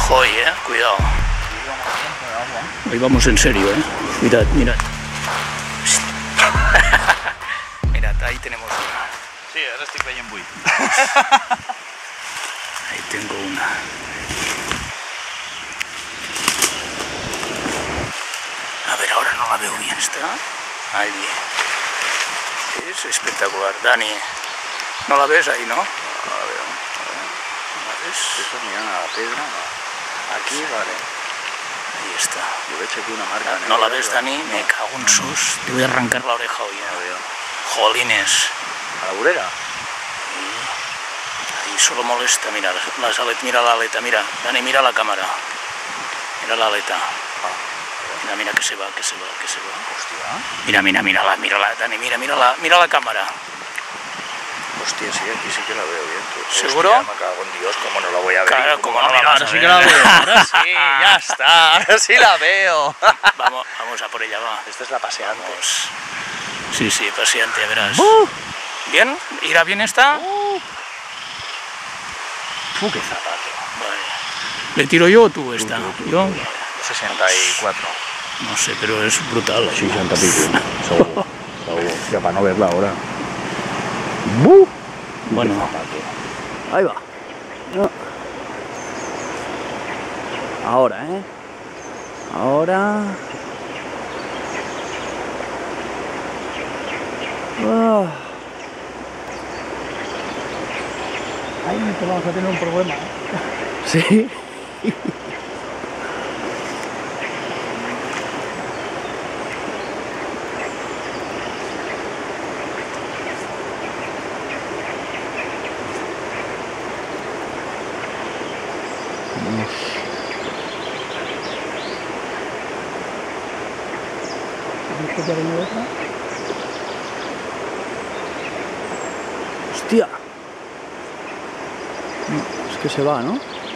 Ojo hoy, cuidado. Hoy vamos en serio, Mirad, mirad. Mirad, ahí tenemos una. Sí, ara estic veient buit. Ahí tengo una. A ver, ahora no la veo bien, ¿está? Ahí bien. Es espectacular. Dani, ¿no la ves ahí, no? No la veo. ¿La ves? Eso mirant a la pedra. Aquí, vale. Ahí está. Yo veig aquí una marca. ¿No la ves, Dani? Me cago en sus. Te voy a arrancar la oreja hoy, No la veo. Jolines. A la vorera? Ahí solo molesta, mira, las aletas, mira la aleta, mira. Dani, mira la cámara. Mira la aleta. Mira, mira que se va, que se va, que se va. Hòstia. Mira, mira, mírala, mírala, Dani, mira la cámara. Hostia, sí, aquí sí que la veo bien. Tú. ¿Seguro? Hostia, me cago en Dios, ¿cómo no la voy a ver? Claro, como no la mira, vas ahora a sí ver. que la veo. Ahora sí, ya está. Ahora sí la veo. Vamos a por ella, va. Esta es la paseante. Vamos. Sí, sí, paseante, verás. ¿Bien? ¿Irá bien esta? Qué zapato. Vale. ¿Le tiro yo o tú esta? ¿Yo? 64. No sé, pero es brutal. 60 pico. Seguro. Hostia, para no verla ahora. Bueno, Ahí va. Ahora, Ahora. ahí que vamos a tener un problema. Sí. ¿Ya ha venido otra? Hostia. Es que se va, ¿no?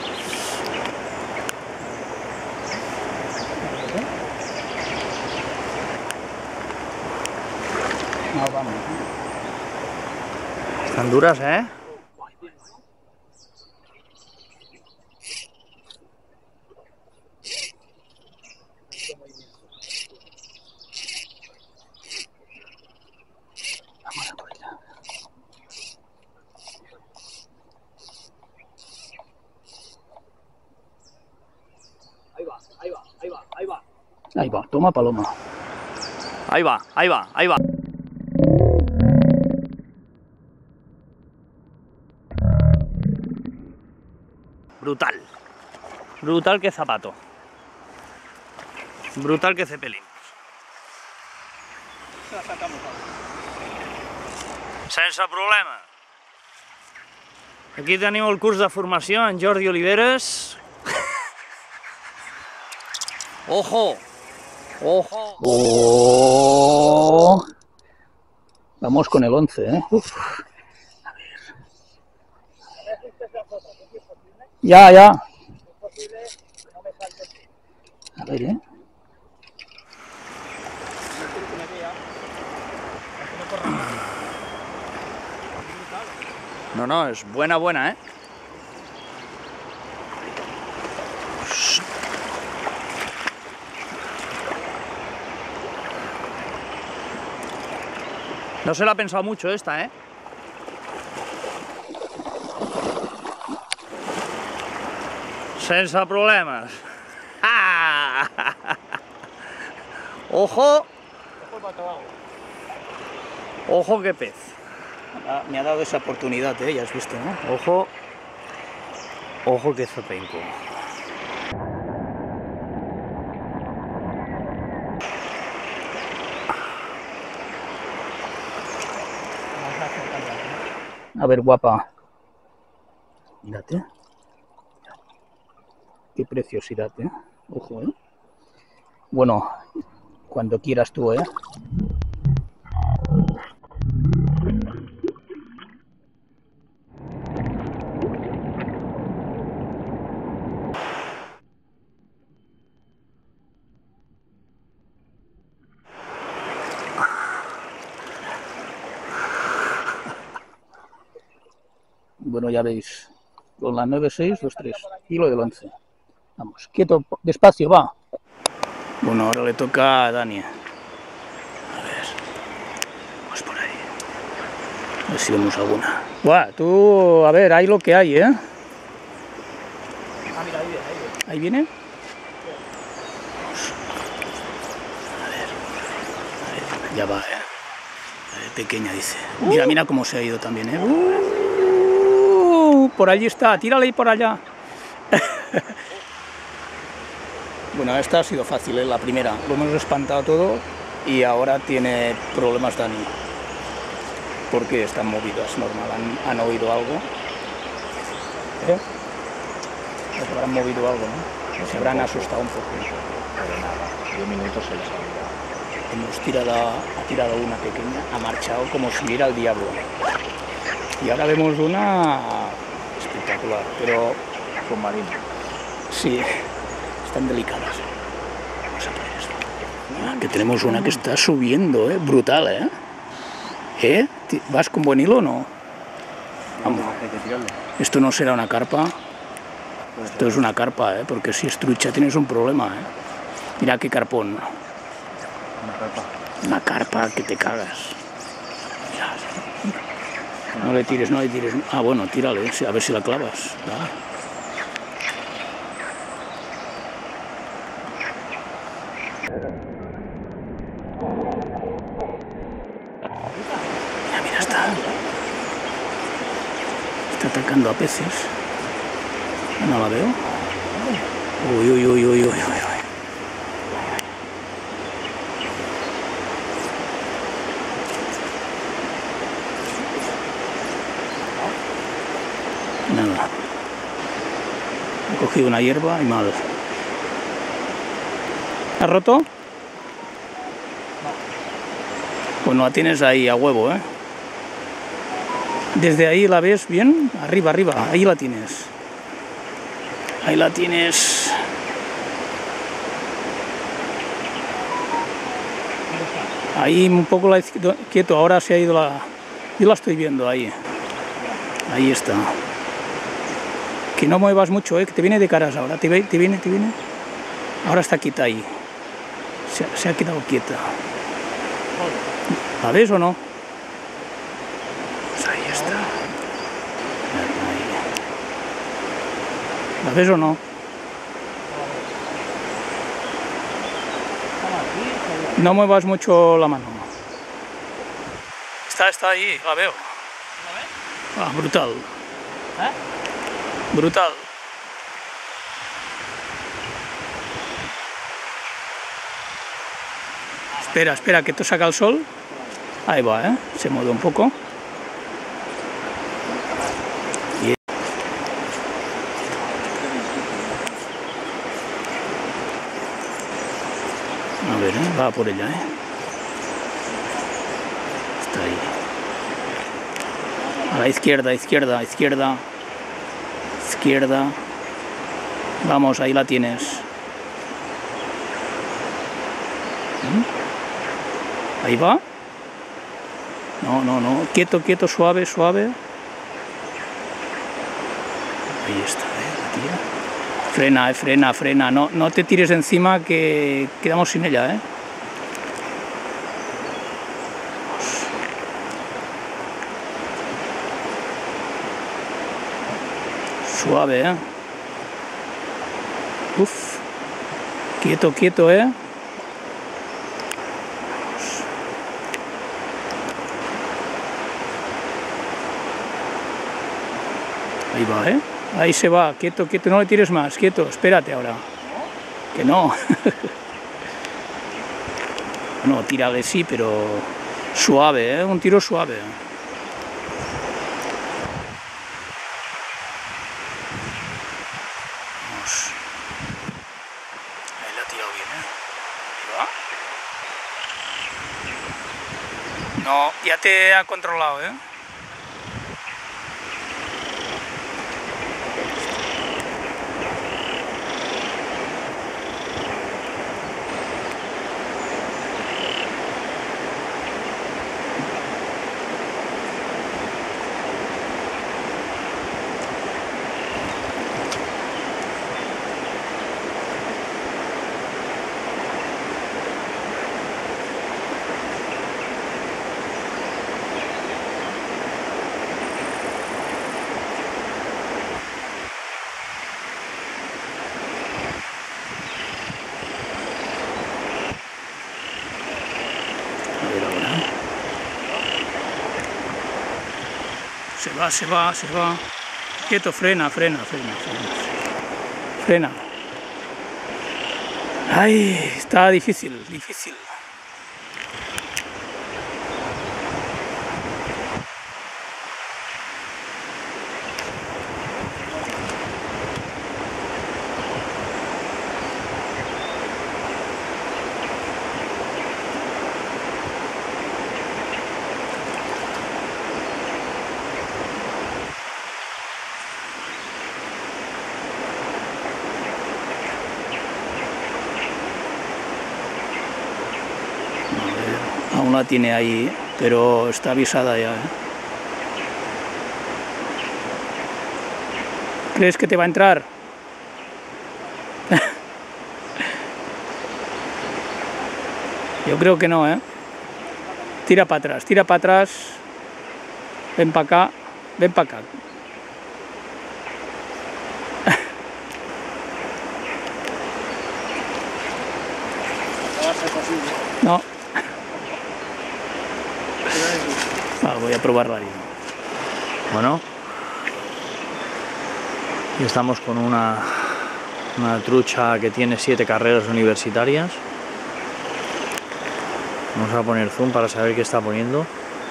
No, vamos. Están duras, Vamos a por ella. Ahí va, ahí va, ahí va, ahí va. Ahí va, toma paloma. Ahí va, ahí va, ahí va. Brutal. Brutal que zapato. Brutal que cepelín. Sense problema. Aquí teniu el curs de formació en Jordi Oliveres. Ojo! Ojo! Oh. Vamos con el 11, Uf. A ver. Ya. A ver, No, es buena, No se la ha pensado mucho esta, Sense problemes. Ojo. Ojo qué pez. Me ha dado esa oportunidad, ya has visto, ¿no? Ojo. Ojo que zapenco. A ver, guapa. Mírate. Qué preciosidad, Ojo, Bueno, cuando quieras tú, Bueno, ya veis, con la 9.6, 2.3, hilo del 11. Vamos, quieto, despacio, va. Bueno, ahora le toca a Dani. A ver. Vamos por ahí. A ver si vemos alguna. Buah, tú, a ver, hay lo que hay, ¿eh? Ah, mira, ahí viene, ahí viene. ¿Ahí viene? A ver, ya va, ¿eh? A ver, pequeña, dice. Mira, mira cómo se ha ido también, ¿eh? Por allí está, tírale ahí por allá. Bueno, esta ha sido fácil, ¿eh? La primera. Lo hemos espantado todo y ahora tiene problemas Dani. Porque están movidas, normal. ¿Han oído algo? ¿Eh? Se habrán movido algo, ¿no? Se habrán asustado un poco. Pero nada, 10 minutos se les ha olvidado. Ha tirado una pequeña, ha marchado como si viera al diablo. Y ahora vemos una espectacular, pero Con marino. sí, están delicadas. Vamos a poner esto. Ah, que tenemos una que está subiendo, brutal, ¿eh? ¿Eh? ¿Vas con buen hilo o no? Vamos. Hay que tirarlo. Esto no será una carpa. Esto es una carpa, porque si es trucha tienes un problema, Mira qué carpón. Una carpa. Una carpa que te cagas. Mira. No le tires, no le tires. Ah, bueno, tírale, a ver si la clavas. Va. Mira, está. Está atacando a peces. No la veo. Uy, uy, uy, uy, uy, uy. Nada. He cogido una hierba y mal. ¿Has roto? Pues no la tienes ahí a huevo, Desde ahí la ves bien, arriba, arriba, ahí la tienes. Ahí la tienes. Ahí un poco la quieto, ahora se ha ido la... Yo la estoy viendo ahí. Ahí está. Que no muevas mucho, que te viene de caras ahora. Te viene. Ahora está quieta ahí. Se ha quedado quieta. ¿La ves o no? Pues ahí está. Ahí. ¿La ves o no? No muevas mucho la mano. Está ahí, la veo. Ah, brutal. Brutal. Espera, que esto saca el sol. Ahí va, se mueve un poco. A ver, va por ella, Está ahí. A la izquierda. Vamos, ahí la tienes. Ahí va. No. Quieto, suave. Ahí está, la tía. Frena. No te tires encima que quedamos sin ella, Suave, Uf. Quieto, Ahí va, Ahí se va, quieto, no le tires más, quieto, espérate ahora. Que no. No, tírale sí, pero suave, un tiro suave. Vamos. Ahí la ha tirado bien, Ahí va. No, ya te ha controlado, Se va, se va, se va. Quieto, frena, frena, frena, frena. Frena. Ay, está difícil, difícil. Aún la tiene ahí, pero está avisada ya, ¿eh? ¿Crees que te va a entrar? Yo creo que no, ¿eh? Tira para atrás, tira para atrás. Ven para acá, ven para acá. No. Voy a probarla ahí. Bueno, y estamos con una trucha que tiene 7 carreras universitarias. Vamos a poner zoom para saber qué está poniendo.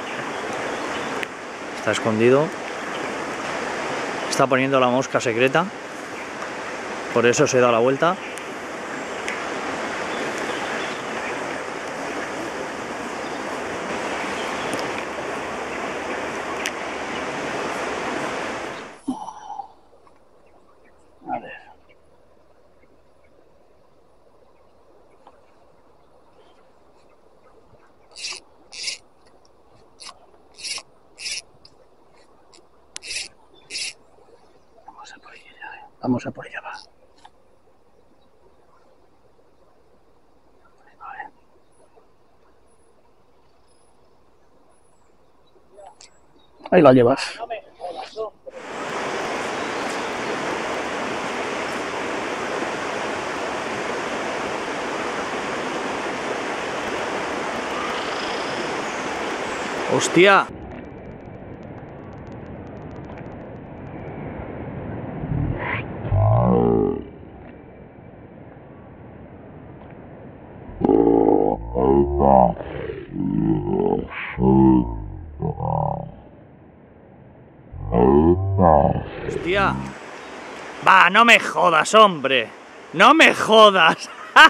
Está escondido. Está poniendo la mosca secreta. Por eso se da la vuelta. A ver. Vamos a por ella, vamos a por ella, va. Vale. Ahí la llevas. ¡Hostia! ¡Hostia! Va, no me jodas, hombre. No me jodas.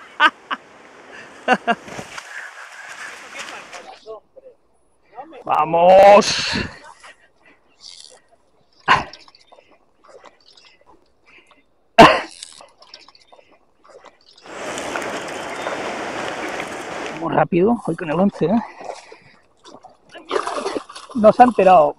¡Vamos! Vamos rápido, hoy con el 11, ¿eh? No se ha enterado.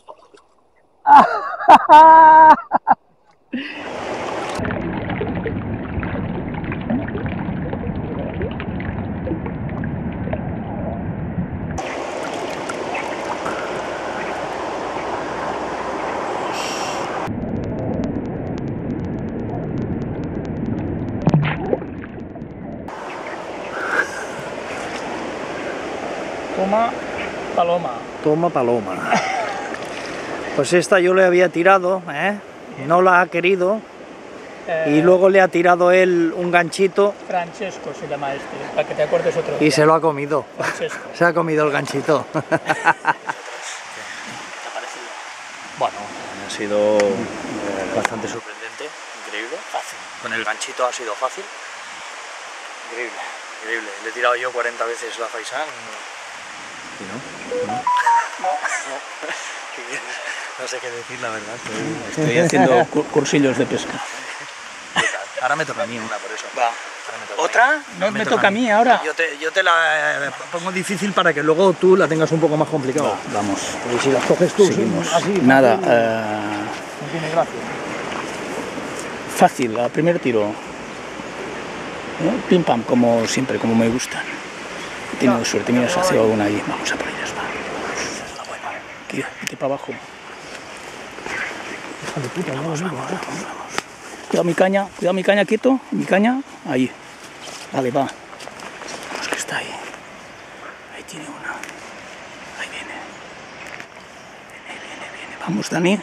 Toma, paloma. Toma paloma. Pues esta yo le había tirado, ¿eh? No la ha querido. Y luego le ha tirado él un ganchito. Francesco se llama este, para que te acuerdes otro día. Y se lo ha comido. Francesco. Se ha comido el ganchito. ¿Te ha parecido? Bueno, ha sido bastante sorprendente, increíble. Fácil. Con el ganchito ha sido fácil. Increíble, increíble. Le he tirado yo 40 veces la faisán. ¿Y no? No sé qué decir, la verdad. Estoy haciendo cursillos de pesca. Ahora me toca a mí una, por eso. Va. ¿Otra? No me toca a mí ahora. Yo te la pongo difícil para que luego tú la tengas un poco más complicada. Vamos. Y si las coges tú, Seguimos. así, Nada. no tiene gracia. Fácil, al primer tiro. Pim pam, como siempre, como me gustan. He tenido suerte, mira, se hace alguna ahí. Vamos a por ellas, va. Esa es la buena. Aquí para abajo. Vamos. Cuidado mi caña, quieto. Mi caña, ahí. Vale, va. Vamos que está ahí. Ahí tiene una. Ahí viene. Viene, Vamos, Dani.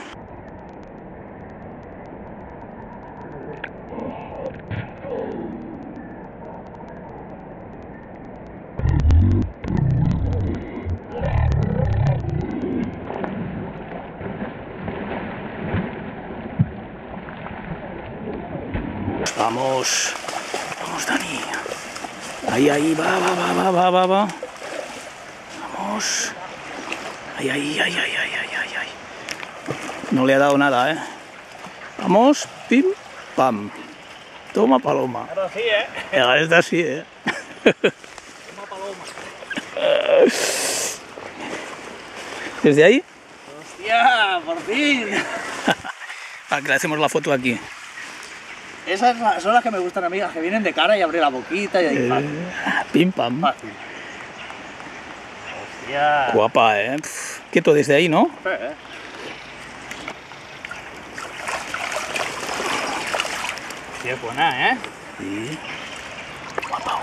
Vamos. Vamos, Dani. Ahí, va. Vamos. Ahí. No le ha dado nada, ¿eh? Vamos, pim, pam. Toma paloma. Ahora sí, ¿eh? Esta sí, ¿eh? Toma paloma. ¿Desde ahí? ¡Hostia! ¡Por fin! Para que le hacemos la foto aquí. Esas son las que me gustan a mí, las que vienen de cara y abren la boquita y ahí Pim, pam. fácil. ¡Hostia! Guapa, ¿eh? Quieto desde ahí, ¿no? Sí, es buena, ¿eh? Sí. Guapa.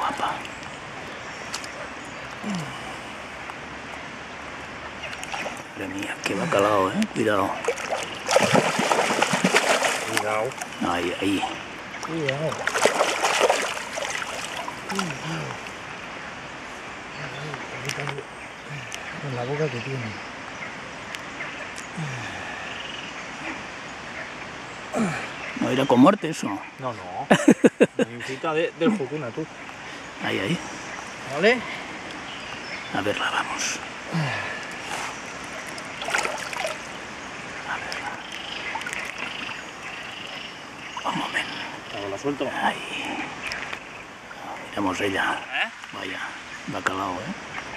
Madre mía, qué bacalao, ¿eh? Cuidado. Cuidado. Ahí. Cuidado. En la boca que tiene. ¿No irá con muerte eso? No. Niñita del Jotuna, tú. Ahí. ¿Vale? A verla, vamos. Un momento. ¿La suelto? Ahí. Miramos ella. Vaya, bacalao, ¿eh?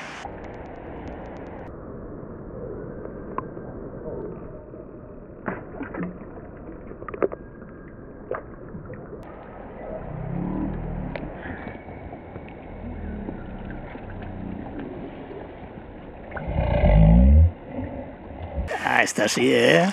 Esta sí, ¿eh?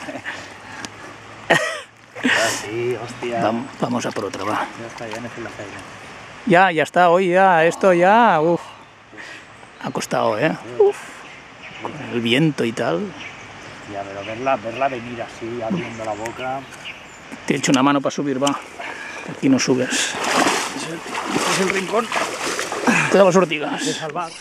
Sí, hostia. Vamos a por otra, va. Ya está, ya me la feina. Ya está, hoy ya, esto ya, ha costado, ¿eh? Con el viento y tal. Ya, pero verla venir así, abriendo la boca. Te he hecho una mano para subir, va. Aquí no subes. Este es el rincón Todas las de ortigas. salvar.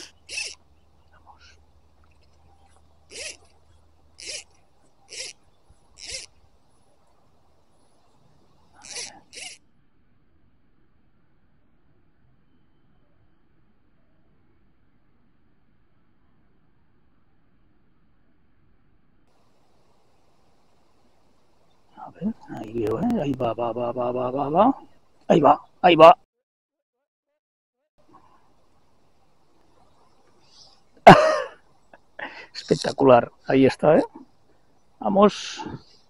A ver, ahí veo, ¿eh? Ahí va. Ahí va. Espectacular. Ahí está, ¿eh? Vamos.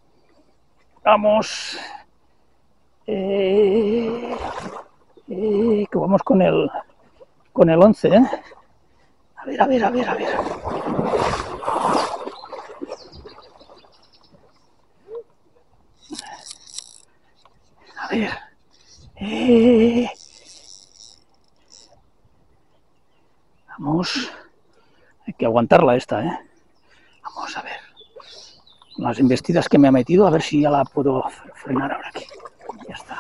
Que vamos con el 11, ¿eh? A ver. A ver. Vamos. Hay que aguantarla esta, ¿eh? Vamos a ver. Las embestidas que me ha metido, a ver si ya la puedo frenar ahora aquí. Ya está.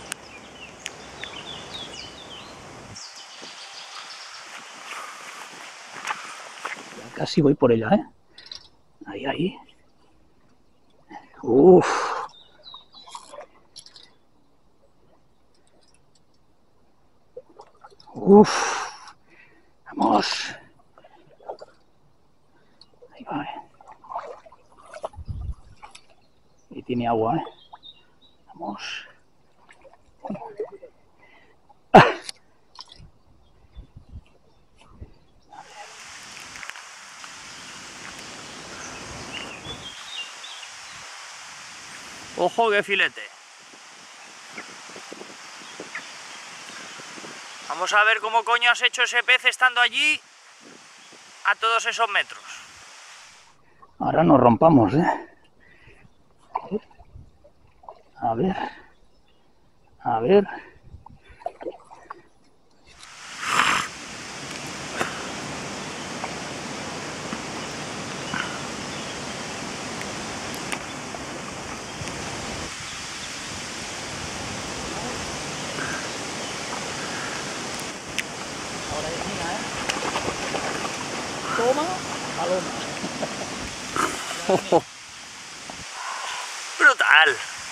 Ya casi voy por ella, ¿eh? Ahí. Uf. Vamos. Ahí va, ¿eh? Y tiene agua, ¿eh? Vamos. Ojo, qué filete. Vamos a ver cómo coño has hecho ese pez estando allí a todos esos metros. Ahora nos rompamos, ¿eh? A ver. paloma, paloma. Brutal.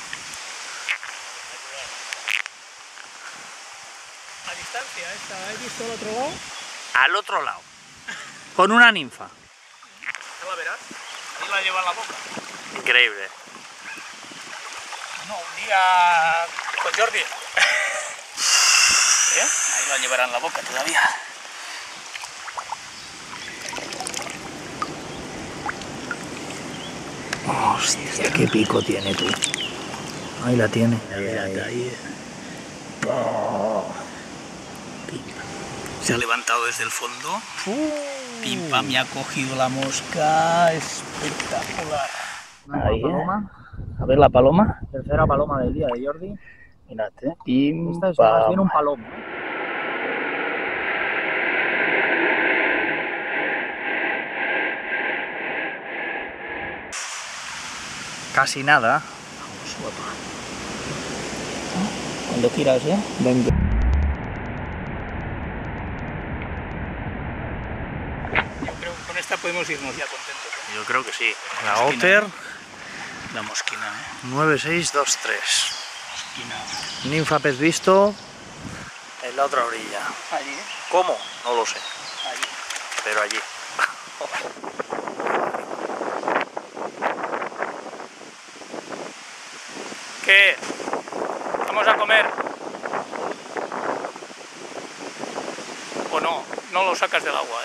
A distancia esta, ¿he visto al otro lado? Al otro lado. Con una ninfa. Ya la verás. Ahí la lleva en la boca. Increíble. No, un día con Jordi. ¿Eh? Ahí la llevará en la boca todavía. Hostia, qué pico tiene tú. Ahí la tiene. Ahí. Se ha levantado desde el fondo. Pim pam, me ha cogido la mosca. Espectacular. Ahí, A ver la paloma. Tercera paloma del día de Jordi. Mirad, pim Esta es pam. más bien un palomo. Casi nada. Vamos, guapa. Cuando quieras, Venga. Yo creo que con esta podemos irnos ya contentos. Yo creo que sí. La Mosquina. Otter La mosquina, 9623. Mosquina. Ninfa pez visto en la otra orilla. Allí, ¿Cómo? No lo sé, allí. pero allí. ¿Qué? Vamos a comer. O no, no lo sacas del agua,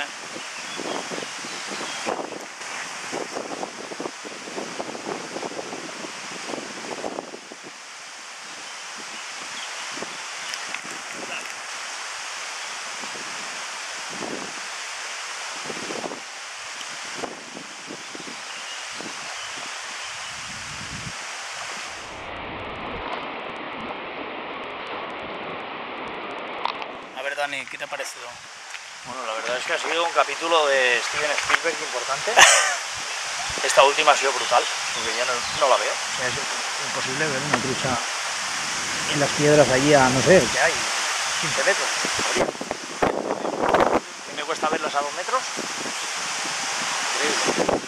A ver, Dani, ¿qué te ha parecido? Bueno, la verdad es que ha sido un capítulo de Steven Spielberg importante. Esta última ha sido brutal, porque ya no la veo. Es imposible ver una trucha en las piedras allí a, no sé, que hay 15 metros. ¿Qué me cuesta verlas a 2 metros? Increíble.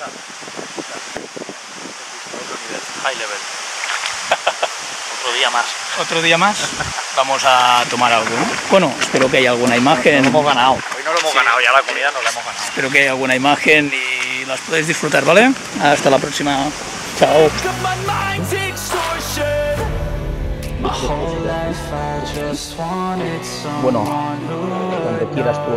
Otro nivel, high level. Otro día más. ¿Otro día más? Vamos a tomar algo, ¿no? Bueno, espero que haya alguna imagen. Hemos ganado. Hoy no lo hemos ganado, ya la comida no la hemos ganado. Espero que haya alguna imagen y las podáis disfrutar, ¿vale? Hasta la próxima. Chao. Bueno, cuando quieras tú,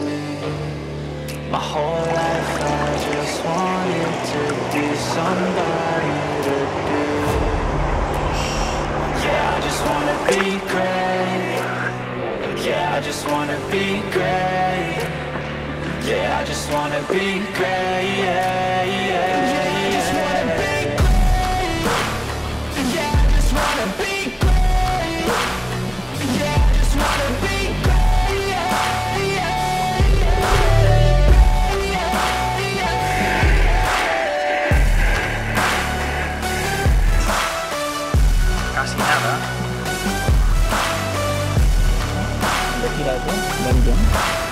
My whole life I just wanted to be somebody to do. Yeah, I just wanna be great. Yeah, I just wanna be great. Yeah, I just wanna be great. Yeah, yeah, yeah. I just wanna be great. Yeah, I just wanna be great. Yeah, I just wanna be great. Yeah, yeah. Casi nada. Cuando quieras, Ven,